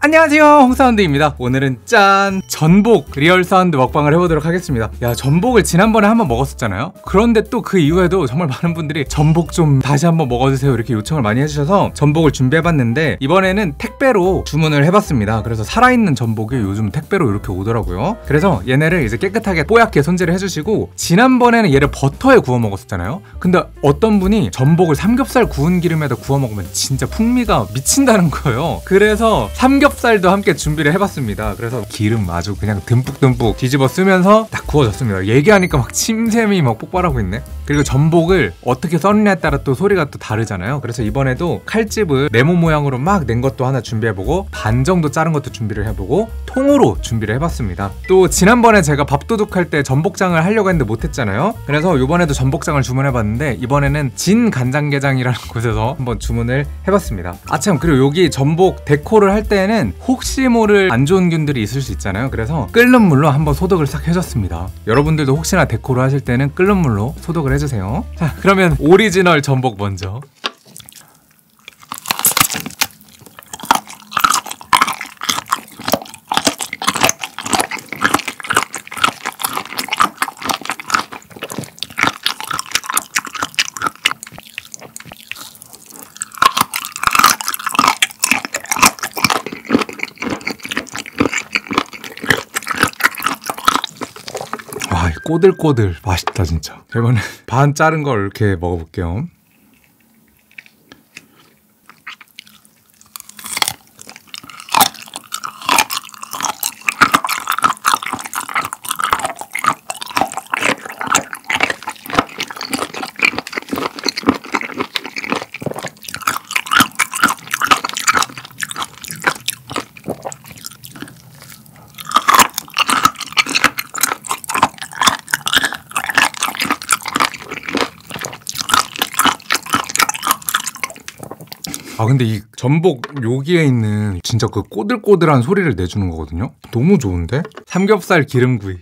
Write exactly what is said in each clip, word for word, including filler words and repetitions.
안녕하세요, 홍사운드입니다. 오늘은 짠! 전복 리얼 사운드 먹방을 해보도록 하겠습니다. 야, 전복을 지난번에 한번 먹었었잖아요. 그런데 또 그 이후에도 정말 많은 분들이 전복 좀 다시 한번 먹어주세요 이렇게 요청을 많이 해주셔서 전복을 준비해봤는데, 이번에는 택배로 주문을 해봤습니다. 그래서 살아있는 전복이 요즘 택배로 이렇게 오더라고요. 그래서 얘네를 이제 깨끗하게 뽀얗게 손질을 해주시고, 지난번에는 얘를 버터에 구워 먹었었잖아요. 근데 어떤 분이 전복을 삼겹살 구운 기름에다 구워 먹으면 진짜 풍미가 미친다는 거예요. 그래서 삼겹살도 함께 준비를 해봤습니다. 그래서 기름 아주 그냥 듬뿍듬뿍 뒤집어 쓰면서 딱 구워졌습니다. 얘기하니까 막 침샘이 막 폭발하고 있네. 그리고 전복을 어떻게 썰느냐에 따라 또 소리가 또 다르잖아요. 그래서 이번에도 칼집을 네모 모양으로 막 낸 것도 하나 준비해보고, 반 정도 자른 것도 준비를 해보고, 통으로 준비를 해봤습니다. 또 지난번에 제가 밥도둑 할 때 전복장을 하려고 했는데 못했잖아요. 그래서 이번에도 전복장을 주문해봤는데, 이번에는 진간장게장이라는 곳에서 한번 주문을 해봤습니다. 아참, 그리고 여기 전복 데코를 할 때는 혹시 모를 안 좋은 균들이 있을 수 있잖아요. 그래서 끓는 물로 한번 소독을 싹 해줬습니다. 여러분들도 혹시나 데코를 하실 때는 끓는 물로 소독을 해주세요. 자, 그러면 오리지널 전복 먼저. 와, 꼬들꼬들 맛있다 진짜. 이번에 반 자른 걸 이렇게 먹어볼게요. 아, 근데 이 전복 여기에 있는 진짜 그 꼬들꼬들한 소리를 내주는 거거든요. 너무 좋은데? 삼겹살 기름구이.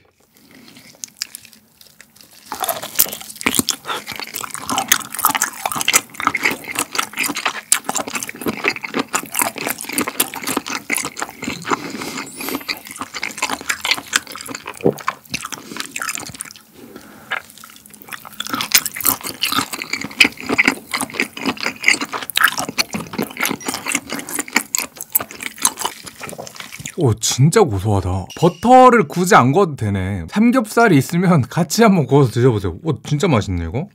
오, 진짜 고소하다. 버터를 굳이 안 구워도 되네. 삼겹살이 있으면 같이 한번 구워서 드셔보세요. 오, 진짜 맛있네 이거.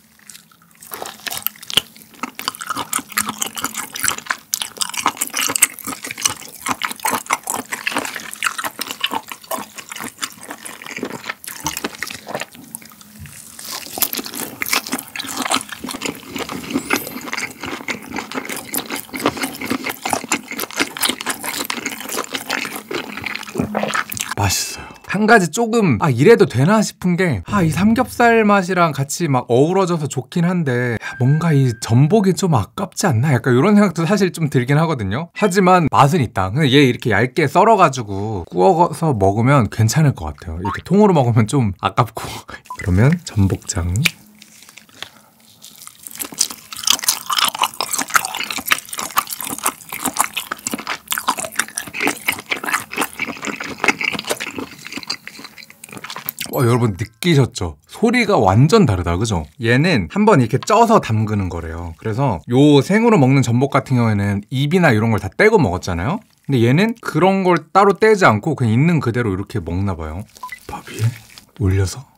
맛있어요. 한 가지 조금 아 이래도 되나 싶은 게, 아 이 삼겹살 맛이랑 같이 막 어우러져서 좋긴 한데, 야, 뭔가 이 전복이 좀 아깝지 않나? 약간 이런 생각도 사실 좀 들긴 하거든요. 하지만 맛은 있다. 근데 얘 이렇게 얇게 썰어가지고 구워서 먹으면 괜찮을 것 같아요. 이렇게 통으로 먹으면 좀 아깝고. 그러면 전복장. 어, 여러분 느끼셨죠? 소리가 완전 다르다, 그죠? 얘는 한번 이렇게 쪄서 담그는 거래요. 그래서 요 생으로 먹는 전복 같은 경우에는 입이나 이런 걸 다 떼고 먹었잖아요? 근데 얘는 그런 걸 따로 떼지 않고 그냥 있는 그대로 이렇게 먹나 봐요. 밥 위에 올려서.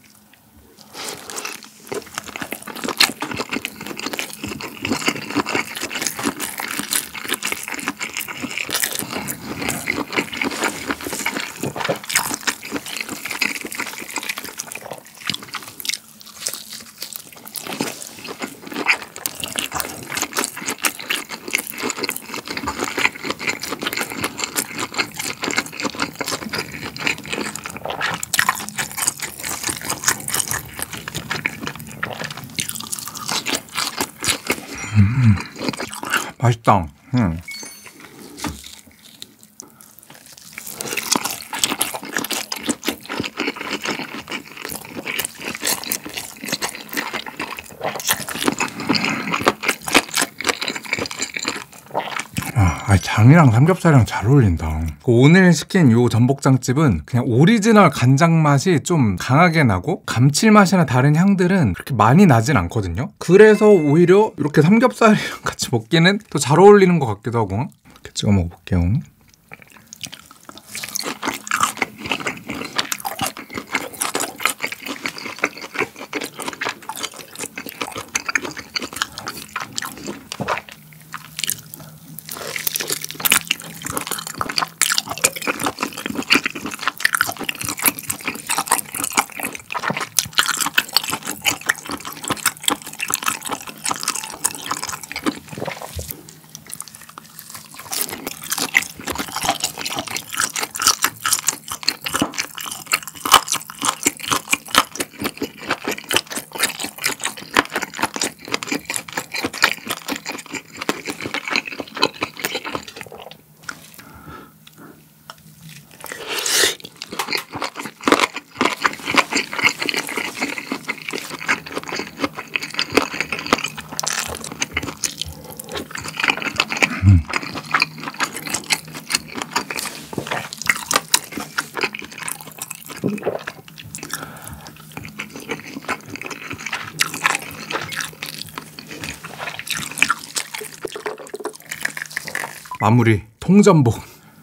음, 맛있다. 음. 아. 아, 장이랑 삼겹살이랑 잘 어울린다. 오늘 시킨 요 전복장집은 그냥 오리지널 간장 맛이 좀 강하게 나고 감칠맛이나 다른 향들은 그렇게 많이 나진 않거든요. 그래서 오히려 이렇게 삼겹살이랑 같이 먹기는 더 잘 어울리는 것 같기도 하고. 이렇게 찍어 먹어볼게요. 마무리 통전복.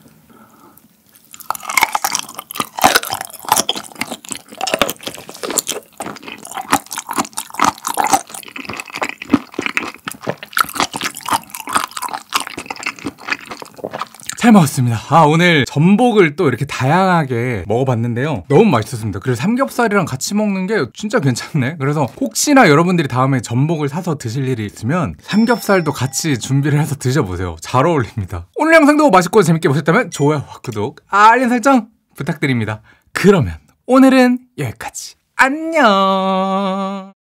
잘 먹었습니다. 아, 오늘 전복을 또 이렇게 다양하게 먹어봤는데요. 너무 맛있었습니다. 그리고 삼겹살이랑 같이 먹는 게 진짜 괜찮네. 그래서 혹시나 여러분들이 다음에 전복을 사서 드실 일이 있으면 삼겹살도 같이 준비를 해서 드셔보세요. 잘 어울립니다. 오늘 영상도 맛있고 재밌게 보셨다면 좋아요와 구독, 알림 설정 부탁드립니다. 그러면 오늘은 여기까지. 안녕.